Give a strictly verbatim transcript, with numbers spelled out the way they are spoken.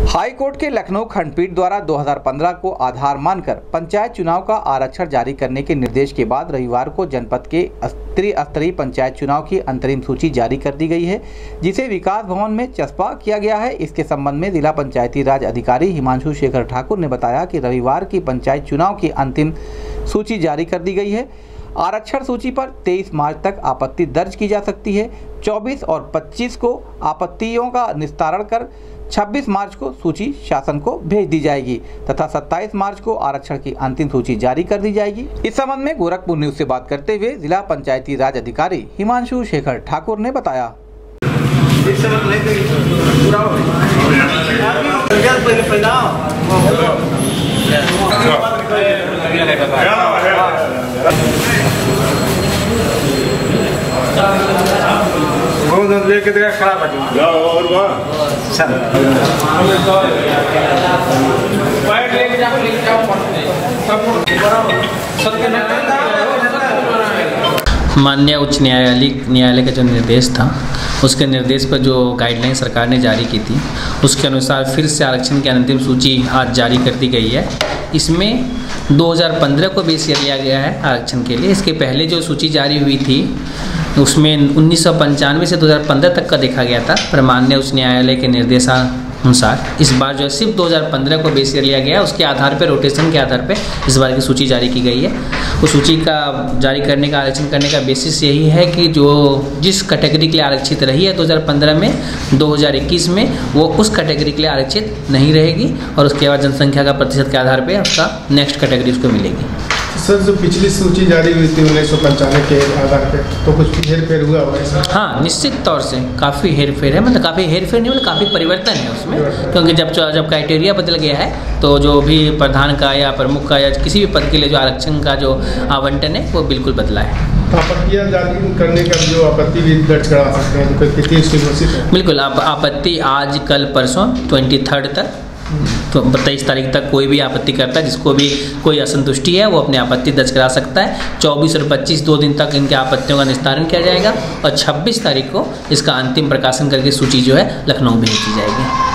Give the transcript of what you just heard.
High court के लखनऊ खंडपीठ द्वारा दो हज़ार पंद्रह को आधार मानकर पंचायत चुनाव का आरक्षण जारी करने के निर्देश के बाद रविवार को जनपद के त्रिस्तरीय पंचायत चुनाव की अंतरिम सूची जारी कर दी गई है, जिसे विकास भवन में चस्पा किया गया है। इसके संबंध में जिला पंचायती राज अधिकारी हिमांशु शेखर ठाकुर ने बताया कि रविवार की पंचायत चुनाव की अंतिम सूची जारी कर दी गई है। आरक्षण सूची पर तेईस मार्च तक आपत्ति दर्ज की जा सकती है। चौबीस और पच्चीस को आपत्तियों का निस्तारण कर छब्बीस मार्च को सूची शासन को भेज दी जाएगी तथा सत्ताईस मार्च को आरक्षण की अंतिम सूची जारी कर दी जाएगी। इस संबंध में गोरखपुर न्यूज से बात करते हुए जिला पंचायती राज अधिकारी हिमांशु शेखर ठाकुर ने बताया। लेके देखा खराब है और वाह पैड लेके जाओ लेके जाओ माननीय उच्च न्यायालय न्यायालय का जो निर्देश था, उसके निर्देश पर जो गाइडलाइन सरकार ने जारी की थी, उसके अनुसार फिर से आरक्षण की अंतिम सूची आज जारी कर दी गई है। इसमें दो हज़ार पंद्रह को बेस लिया गया है आरक्षण के लिए। इसके पहले जो सूची जारी हुई थी उसमें उन्नीस सौ पंचानवे से दो हज़ार पंद्रह तक का देखा गया था, पर माननीय उच्च न्यायालय के निर्देशानुसार इस बार जो है सिर्फ दो हज़ार पंद्रह को बेस लिया गया। उसके आधार पर, रोटेशन के आधार पर इस बार की सूची जारी की गई है। उस सूची का जारी करने का, आरक्षण करने का बेसिस यही है कि जो जिस कैटेगरी के लिए आरक्षित रही है दो हज़ार पंद्रह में, दो हज़ार इक्कीस में वो उस कैटेगरी के लिए आरक्षित नहीं रहेगी और उसके बाद जनसंख्या का प्रतिशत के आधार पर उसका नेक्स्ट कैटेगरी उसको मिलेगी। सर, जो पिछली सूची जारी हुई थी उन्नीस सौ पंचानवे के आधार पे, तो कुछ हेर फेर हुआ हुआ है? हाँ, निश्चित तौर से काफ़ी हेर फेर है। मतलब काफ़ी हेर फेर नहीं, मतलब काफ़ी परिवर्तन है उसमें, क्योंकि जब जब क्राइटेरिया बदल गया है तो जो भी प्रधान का या प्रमुख का या किसी भी पद के लिए जो आरक्षण का जो आवंटन है वो बिल्कुल बदला है। आपत्तियाँ जारी करने का जो आपत्ति भी दर्ज करा सकते हैं, तो कितनी इसकी घोषित है? बिल्कुल, आप आपत्ति आज कल परसों ट्वेंटी थर्ड तक तो तेईस तारीख तक कोई भी आपत्ति करता है, जिसको भी कोई असंतुष्टि है वो अपनी आपत्ति दर्ज करा सकता है। चौबीस और पच्चीस दो दिन तक इनके आपत्तियों का निस्तारण किया जाएगा और छब्बीस तारीख को इसका अंतिम प्रकाशन करके सूची जो है लखनऊ भेज दी जाएगी।